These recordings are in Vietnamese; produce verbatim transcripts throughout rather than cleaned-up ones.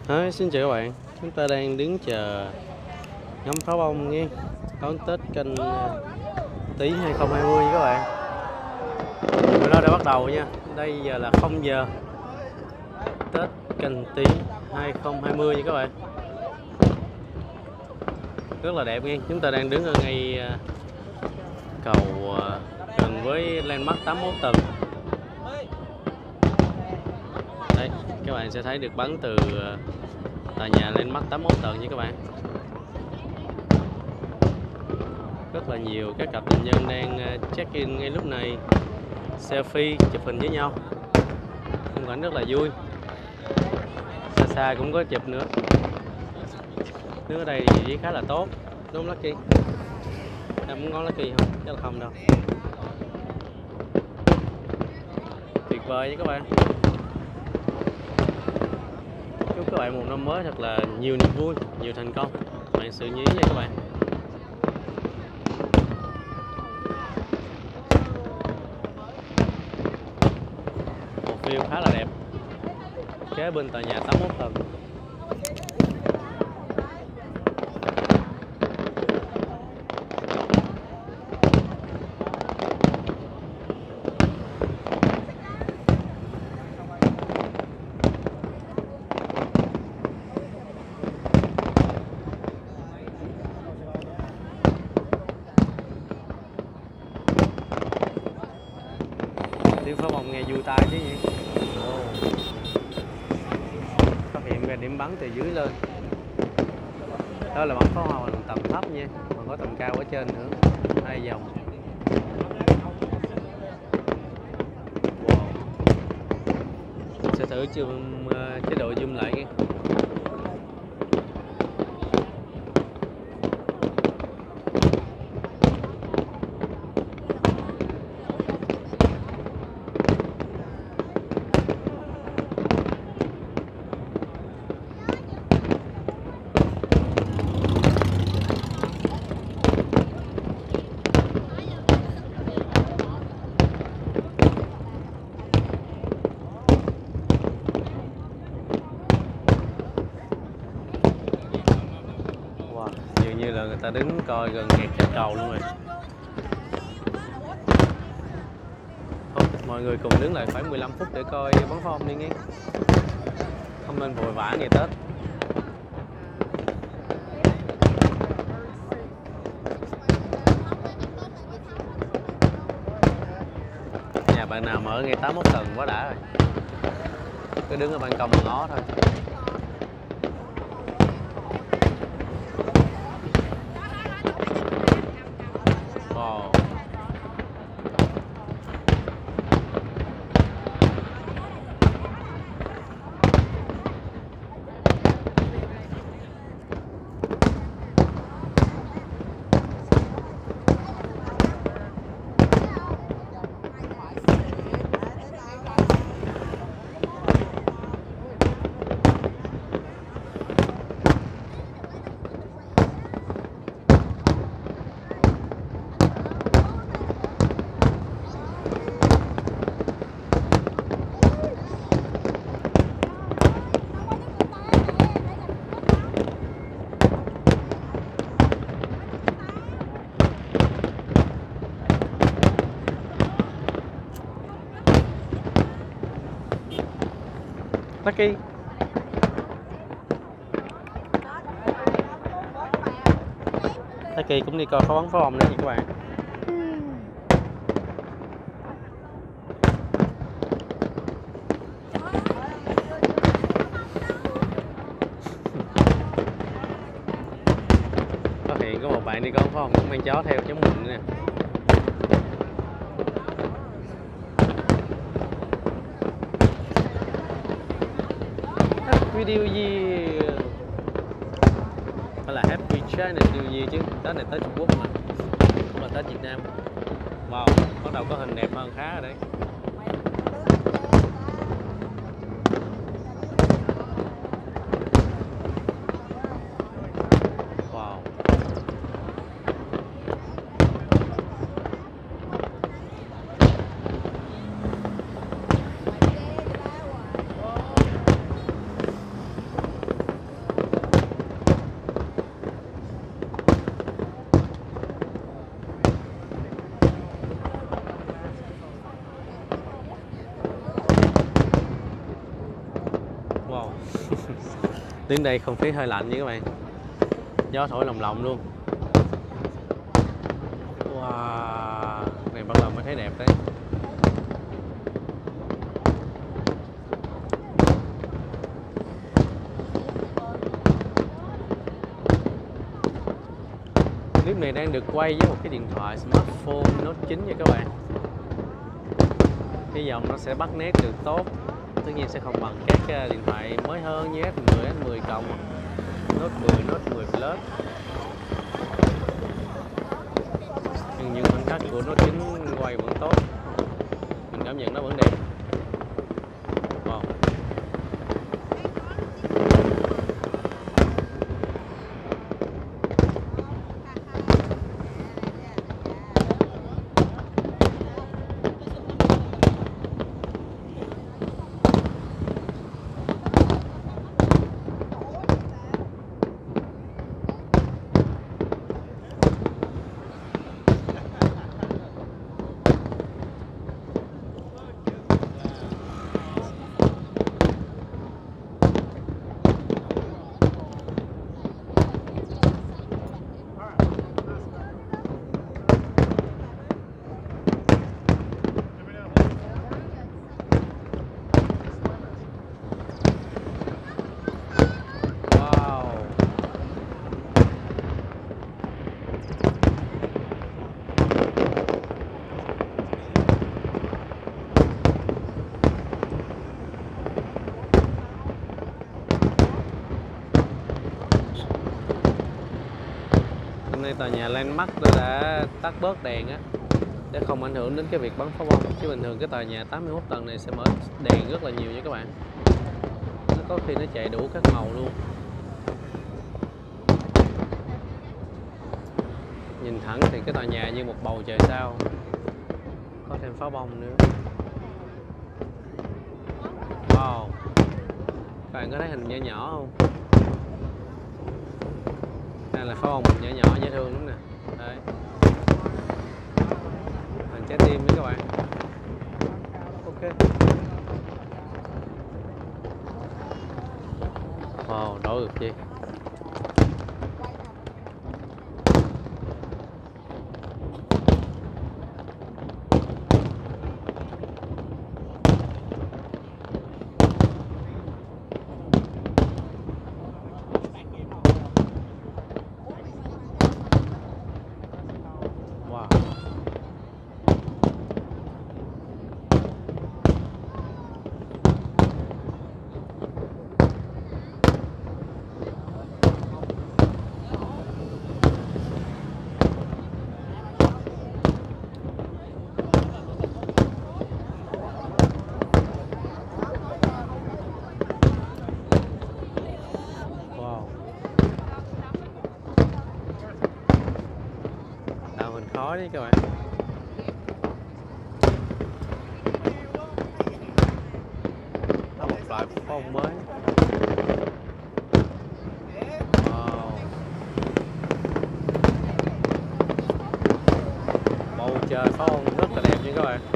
Hi, xin chào các bạn. Chúng ta đang đứng chờ ngắm pháo bông nghe đón Tết Canh Tý hai không hai không các bạn. Bữa đó đã bắt đầu nha. Đây giờ là không giờ Tết Canh Tý hai không hai không nha các bạn. Rất là đẹp nghe. Chúng ta đang đứng ở ngay cầu gần với landmark tám mươi mốt tầng. Đây, các bạn sẽ thấy được bắn từ tòa nhà landmark tám mươi mốt tầng nha các bạn. Rất là nhiều các cặp tình nhân đang check in ngay lúc này, selfie chụp hình với nhau, khung cảnh rất là vui. Xa xa cũng có chụp nữa. Nước ở đây thì khá là tốt, đúng Lucky? Em muốn ngón Lucky không? Chắc là không đâu. Tuyệt vời nha các bạn. Chúc các bạn một năm mới thật là nhiều niềm vui, nhiều thành công, bạn sự như ý nha các bạn. Một view khá là đẹp kế bên tòa nhà tám mươi mốt tầng. Tiếng pháo bông nghe vui tai chứ nhỉ. Oh. Phát hiện ra điểm bắn từ dưới lên. Đó là bắn pháo hoa bằng tầm thấp nha, còn có tầm cao ở trên nữa. Hai vòng. Wow. Sẽ thử zoom, uh, chế độ zoom lại nghe. Dường như là người ta đứng coi gần kẹt trên cầu luôn rồi. Thôi, mọi người cùng đứng lại khoảng mười lăm phút để coi bắn pháo bông đi nghe. Không nên vội vã ngày Tết. Nhà bạn nào mở ngay tám mươi mốt tầng quá đã rồi. Cứ đứng ở ban công mà ngó thôi. Wow. Lucky. Lucky cũng đi coi pháo bắn pháo bông nữa nha các bạn. Phát hiện có một bạn đi coi pháo bông cũng mang chó theo chống mình nè. Happy New Year. Hay là Happy China New Year chứ, Tết này Tết Trung Quốc mà, không là Tết Việt Nam. Wow, bắt đầu có hình đẹp hơn khá rồi đấy. Wow. Wow. Đứng đây không khí hơi lạnh nha các bạn, gió thổi lồng lộng luôn. Wow, này bắt đầu mới thấy đẹp đấy. Clip này đang được quay với một cái điện thoại smartphone Note chín nha các bạn. Hy vọng nó sẽ bắt nét được tốt. Tất nhiên sẽ không bằng các điện thoại mới hơn như S mười, S mười cộng, Note mười, Note mười Plus. Nhưng những khoảnh khắc của Note chín quay vẫn tốt. Mình cảm nhận nó vẫn đẹp. Wow. Hôm nay tòa nhà Landmark đã tắt bớt đèn á, để không ảnh hưởng đến cái việc bắn pháo bông. Chứ bình thường cái tòa nhà tám mươi mốt tầng này sẽ mở đèn rất là nhiều nha các bạn. Nó có khi nó chạy đủ các màu luôn. Nhìn thẳng thì cái tòa nhà như một bầu trời sao. Có thêm pháo bông nữa. Wow. Các bạn có thấy hình nhỏ nhỏ không? Đây là pháo bông nhỏ nhỏ dễ thương lắm nè. Đấy. Hình trái tim với các bạn. Ok. Wow, đổi được gì? Khó đấy các bạn. Đó một loại pháo bông mới. Wow. Bầu trời pháo bông rất là đẹp nha các bạn.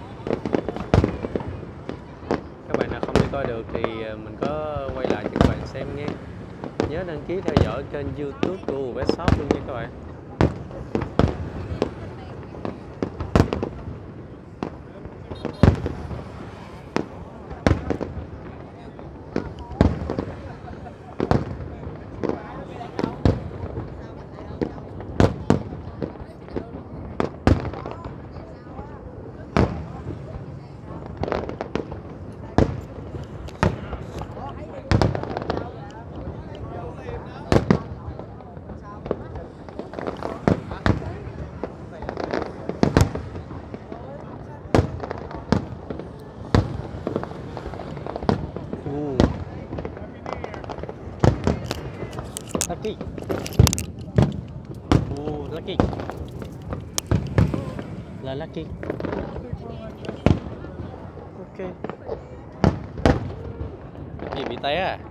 Các bạn nào không đi coi được thì mình có quay lại cho các bạn xem nhé. Nhớ đăng ký theo dõi kênh YouTube của Vé Shop luôn nha các bạn. Lucky. Oh, lucky. Là lucky. Ok. Gì bị té à?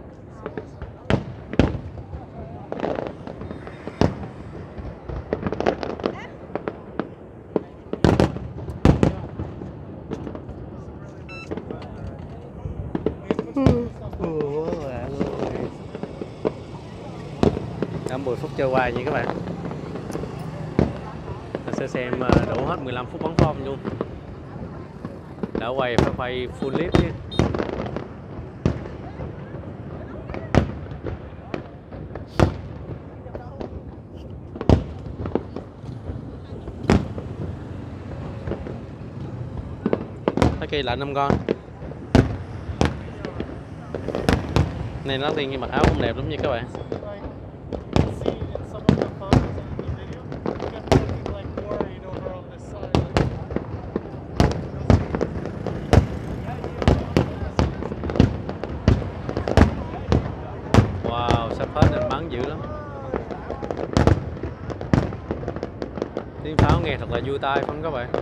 Ủa. năm mười phút trôi qua nha các bạn. Mình sẽ xem đủ hết mười lăm phút bắn pháo luôn. Đã quay phải quay full clip chứ. Cái là năm con này nó tiên mặc áo cũng đẹp lắm nha các bạn. Wow, sắp hết nên bắn dữ lắm. Tiếng pháo nghe thật là vui tai phải không các bạn?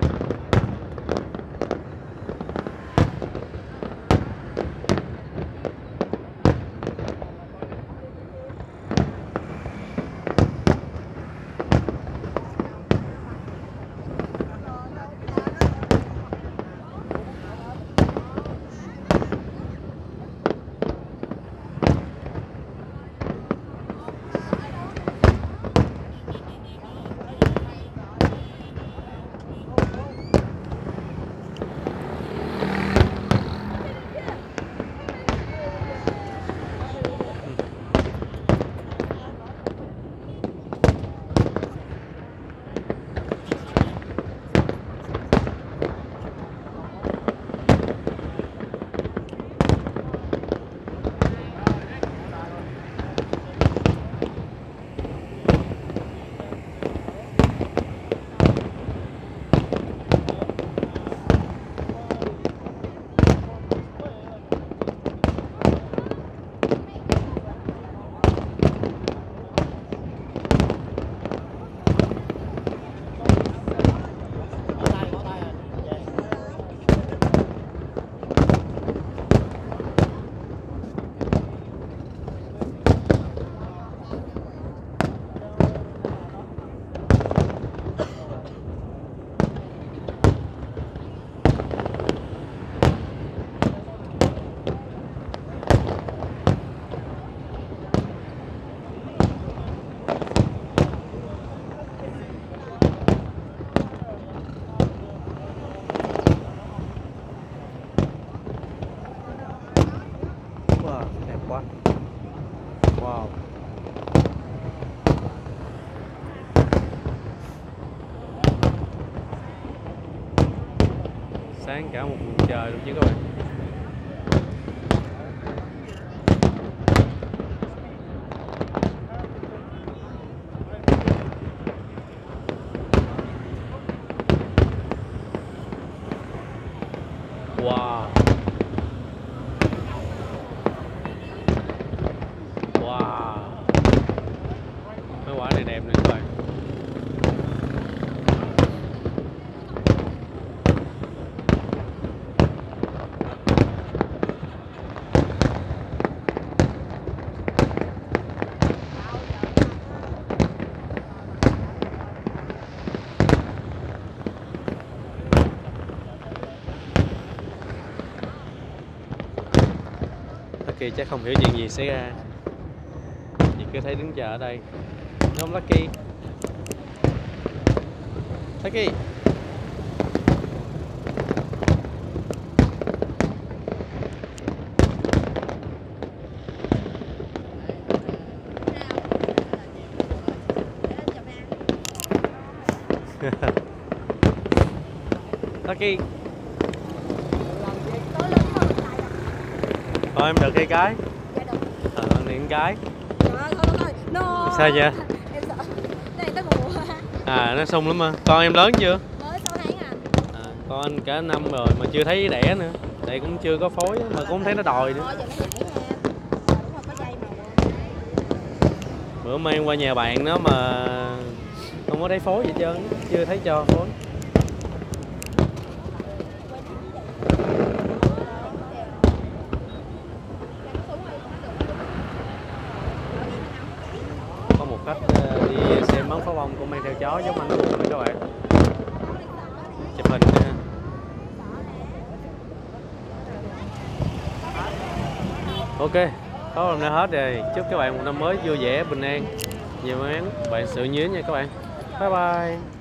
Wow. Sáng cả một vùng trời luôn chứ các bạn. Wow. Wow. Mấy quả này đẹp này các bạn. Lucky chắc không hiểu chuyện gì xảy ra, chỉ cứ thấy đứng chờ ở đây. Đúng không Lucky? Lucky. Lucky. Thôi em được cái cái. Dạ được. Ờ, điện cái. Trời ơi, thôi thôi, no. Sao vậy? Em sợ. Này tới mùa. À, nó sung lắm à. Con em lớn chưa? Mới sáu tháng à. À, con anh cả năm rồi mà chưa thấy đẻ nữa. Tại cũng chưa có phối mà cũng không thấy nó đòi nữa. Thôi giờ nó nhảy nha. Đúng rồi, có dây mà. Bữa mang qua nhà bạn đó mà không có thấy phối gì hết trơn, chưa thấy cho phối. Có một khách đi xem bắn pháo bông cũng mang theo chó giống anh luôn nè các bạn. Chụp hình nha. Ok, pháo bông đã hết rồi. Chúc các bạn một năm mới vui vẻ, bình an. nhiều món bạn sự nhớ nha các bạn. Bye bye.